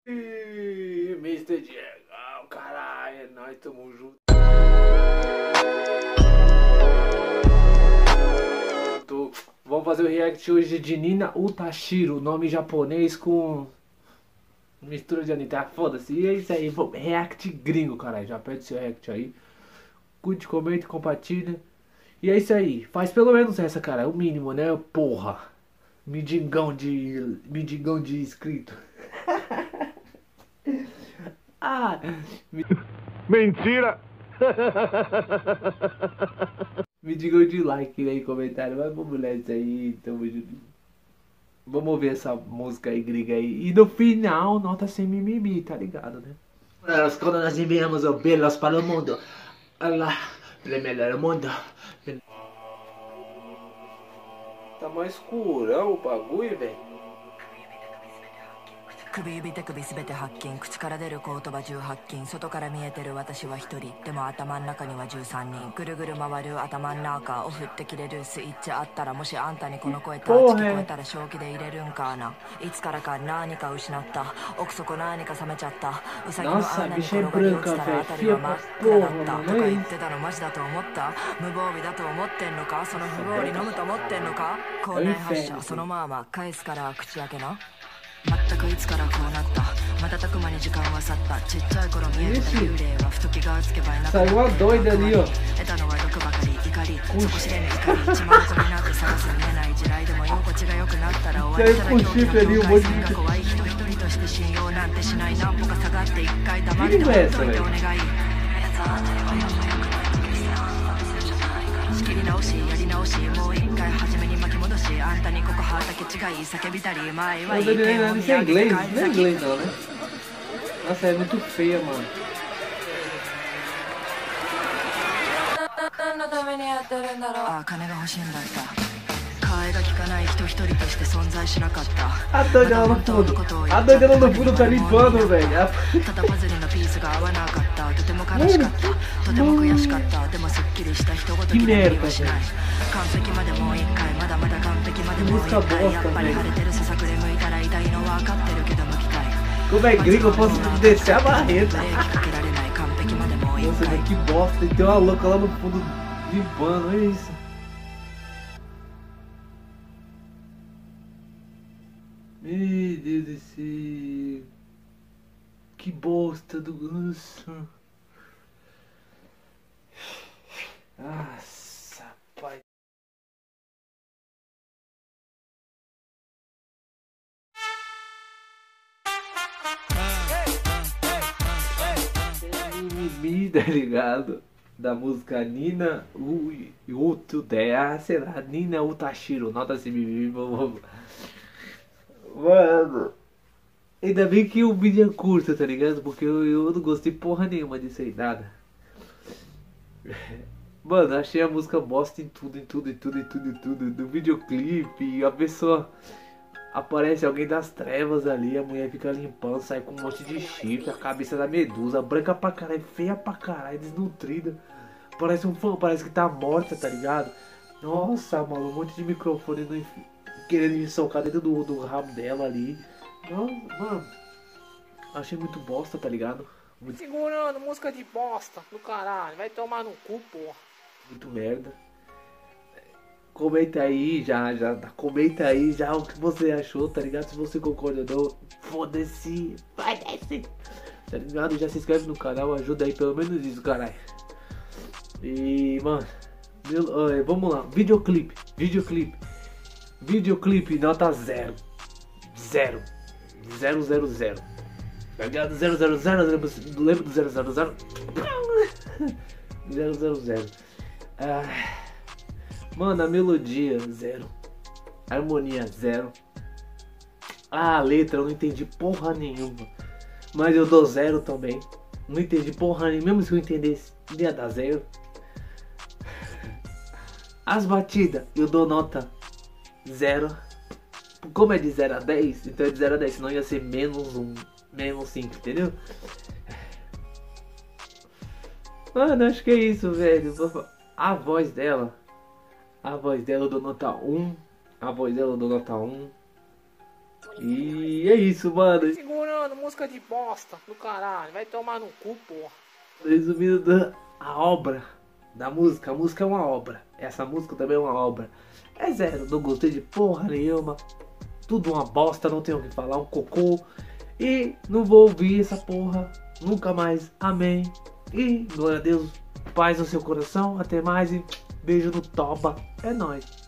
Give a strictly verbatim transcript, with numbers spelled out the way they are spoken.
E mister Diego, caralho, nós tamo junto. Vamos fazer o react hoje de Nina Utashiro, nome japonês com mistura de Anitta, foda-se. E é isso aí, vamos, react gringo, caralho. Já pede seu react aí. Curte, comenta, compartilha. E é isso aí, faz pelo menos essa, cara, é o mínimo, né, porra. Midigão de... Midigão de inscrito. Ah, me... Mentira! Me digam de like aí, comentário. Mas vamos nessa aí, tamo junto. Vamos ouvir essa música aí, gringa aí. E no final, nota sem mimimi, tá ligado, né? Quando nós enviamos o belos para o mundo, Allah, ele melhora o mundo. Tá mais escurão o bagulho, velho. 首指手首すべて発見口から出る言葉じゅうはちきん外から見えてる私は一人でも頭の中にはじゅうさんにんぐるぐる回る頭の中オフって切れるスイッチあったらもしあんたにこの声タッチ聞こえたら正気で入れるんかないつからか何か失った奥底何か冷めちゃったウサギの穴に転がり落ちたら辺りは真っ暗だったとか言ってたのマジだと思った無防備だと思ってんのかその不合理飲むと思ってんのか校内発射そのまま返すから口開けな全くいつからこうなった瞬く間に時間は去ったちっちゃい頃見えてた幽霊はふと気がつけばいなくなった得たのは毒ばかり怒り底知れぬ怒り一万個になって探す見えない地雷でも居心地が良くなったら終わりたら狂気の境界線が怖い人一人として信用なんてしない何歩か下がって一回黙ってほっといてお願い仕切り直しやり直しもう一回初めに巻き戻しあんたにここ畑違い叫びたり前はいい剣を見上げて返り咲き Nossa, é muito feia, mano. 何のためにやってるんだろうああ金が欲しいんだった替えが利かない人一人として存在しなかった A doida lá no fundo. A doida lá no fundo tá limpando, velho. ただパズルのピースが合わなかったとても悲しかったとても悔しかったでもすっきりした人ごときではしない完璧までもう一回まだまだ完璧までもう一回やっぱり腫れてるささくれ向いたら痛いの分かってるけど向きたい Como é gringo, eu posso descer a barreta. Nossa, velho, que bosta. E tem uma louca lá no fundo limpando, olha isso. Meu Deus do céu. Que bosta do... Nossa. Nossa, pai. Mimimi, tá ligado? Da música Nina Utashiro, ah, sei lá, Nina Utashiro, nota assim, mimimi, vamos. Mano, ainda bem que o vídeo é curto, tá ligado? Porque eu, eu não gostei porra nenhuma disso aí, nada. Mano, achei a música bosta em tudo, em tudo, em tudo, em tudo, em tudo. No videoclipe, a pessoa... Aparece alguém das trevas ali, a mulher fica limpando, sai com um monte de chifre, a cabeça da medusa, branca pra caralho, feia pra caralho, desnutrida. Parece um fã, parece que tá morta, tá ligado? Nossa, mano, um monte de microfone no, querendo socar dentro do, do rabo dela ali. Nossa, mano, achei muito bosta, tá ligado? Muito... Segurando, música de bosta do caralho, vai tomar no cu, porra. Muito merda. Comenta aí já, já, comenta aí já o que você achou, tá ligado? Se você concorda ou não, foda-se, foda-se, tá ligado? Já se inscreve no canal, ajuda aí pelo menos isso, caralho. E, mano, meu, uh, vamos lá, videoclipe, videoclipe, videoclipe nota zero, zero, zero, zero, zero, tá ligado? Zero, zero, zero, lembra do zero, zero, zero, zero, zero, zero, ah... Mano, a melodia, zero. A harmonia, zero. Ah, a letra, eu não entendi porra nenhuma. Mas eu dou zero também. Não entendi porra nenhuma. Mesmo se eu entendesse, ia dar zero. As batidas, eu dou nota zero. Como é de zero a dez, então é de zero a dez. Senão ia ser menos um, menos cinco, entendeu? Mano, acho que é isso, velho. A voz dela... A voz dela eu dou nota um. A voz dela eu dou nota um. E é isso, mano. Segurando. mano, música de bosta do caralho. Vai tomar no cu, porra. Resumindo da a obra da música, a música é uma obra. Essa música também é uma obra. É zero, não gostei de porra nenhuma. Tudo uma bosta, não tenho o que falar, um cocô. E não vou ouvir essa porra nunca mais. Amém. E glória a Deus, paz no seu coração. Até mais e beijo no toba. É nóis.